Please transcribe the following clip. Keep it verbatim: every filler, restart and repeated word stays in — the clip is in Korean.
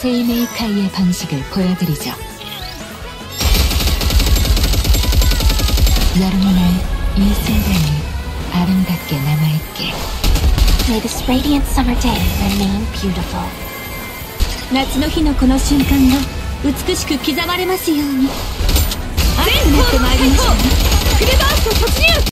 세이메이카이의 방식을 보여드리죠. 여름의 날 이 순간이 아름답게 남아있게. May this radiant summer day remain beautiful. 夏の日のこの瞬間が美しく刻まれますように。熱くなってまいりましたね。クレバースト突入。